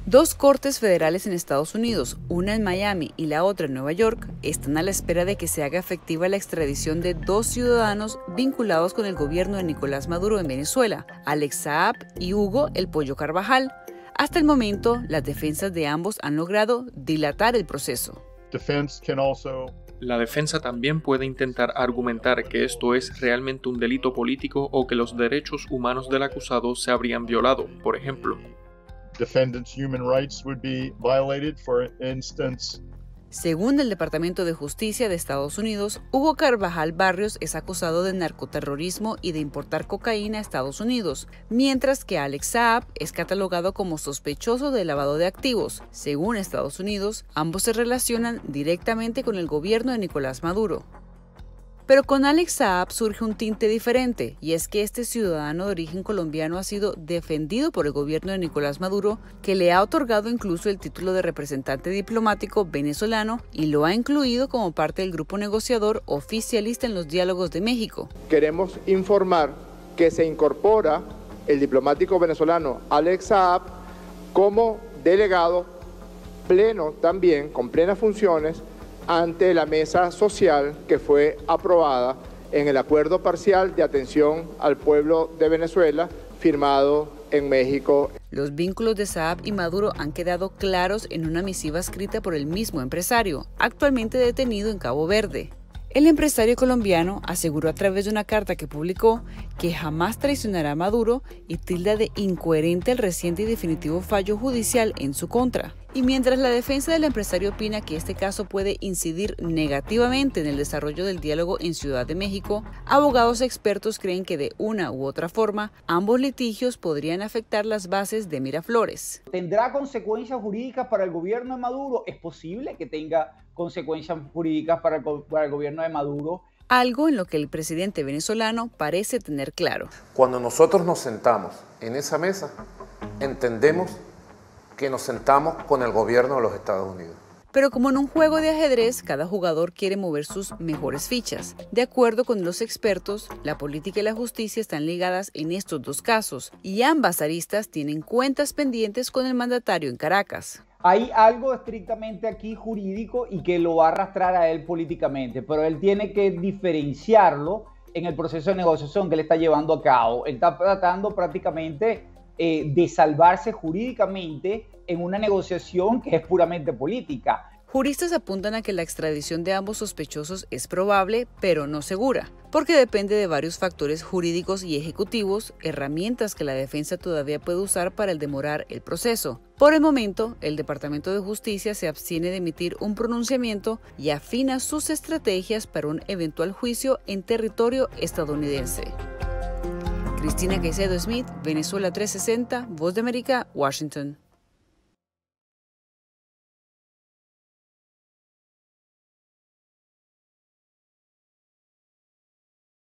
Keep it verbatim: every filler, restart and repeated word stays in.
Dos cortes federales en Estados Unidos, una en Miami y la otra en Nueva York, están a la espera de que se haga efectiva la extradición de dos ciudadanos vinculados con el gobierno de Nicolás Maduro en Venezuela, Alex Saab y Hugo El Pollo Carvajal. Hasta el momento, las defensas de ambos han logrado dilatar el proceso. La defensa también puede intentar argumentar que esto es realmente un delito político o que los derechos humanos del acusado se habrían violado, por ejemplo. Defendants' human rights would be violated, for instance. Según el Departamento de Justicia de Estados Unidos, Hugo Carvajal Barrios es acusado de narcoterrorismo y de importar cocaína a Estados Unidos, mientras que Alex Saab es catalogado como sospechoso de lavado de activos. Según Estados Unidos, ambos se relacionan directamente con el gobierno de Nicolás Maduro. Pero con Alex Saab surge un tinte diferente, y es que este ciudadano de origen colombiano ha sido defendido por el gobierno de Nicolás Maduro, que le ha otorgado incluso el título de representante diplomático venezolano y lo ha incluido como parte del grupo negociador oficialista en los diálogos de México. Queremos informar que se incorpora el diplomático venezolano Alex Saab como delegado pleno también, con plenas funciones, ante la mesa social que fue aprobada en el acuerdo parcial de atención al pueblo de Venezuela firmado en México. Los vínculos de Saab y Maduro han quedado claros en una misiva escrita por el mismo empresario, actualmente detenido en Cabo Verde. El empresario colombiano aseguró a través de una carta que publicó que jamás traicionará a Maduro y tilda de incoherente el reciente y definitivo fallo judicial en su contra. Y mientras la defensa del empresario opina que este caso puede incidir negativamente en el desarrollo del diálogo en Ciudad de México, abogados expertos creen que de una u otra forma ambos litigios podrían afectar las bases de Miraflores. ¿Tendrá consecuencias jurídicas para el gobierno de Maduro? ¿Es posible que tenga consecuencias jurídicas para el, para el gobierno de Maduro? Algo en lo que el presidente venezolano parece tener claro. Cuando nosotros nos sentamos en esa mesa, entendemos que nos sentamos con el gobierno de los Estados Unidos. Pero como en un juego de ajedrez, cada jugador quiere mover sus mejores fichas. De acuerdo con los expertos, la política y la justicia están ligadas en estos dos casos, y ambas aristas tienen cuentas pendientes con el mandatario en Caracas. Hay algo estrictamente aquí jurídico y que lo va a arrastrar a él políticamente, pero él tiene que diferenciarlo en el proceso de negociación que él está llevando a cabo. Él está tratando prácticamente eh, de salvarse jurídicamente en una negociación que es puramente política. Juristas apuntan a que la extradición de ambos sospechosos es probable, pero no segura, porque depende de varios factores jurídicos y ejecutivos, herramientas que la defensa todavía puede usar para el demorar el proceso. Por el momento, el Departamento de Justicia se abstiene de emitir un pronunciamiento y afina sus estrategias para un eventual juicio en territorio estadounidense. Cristina Caicedo Smith, Venezuela trescientos sesenta, Voz de América, Washington.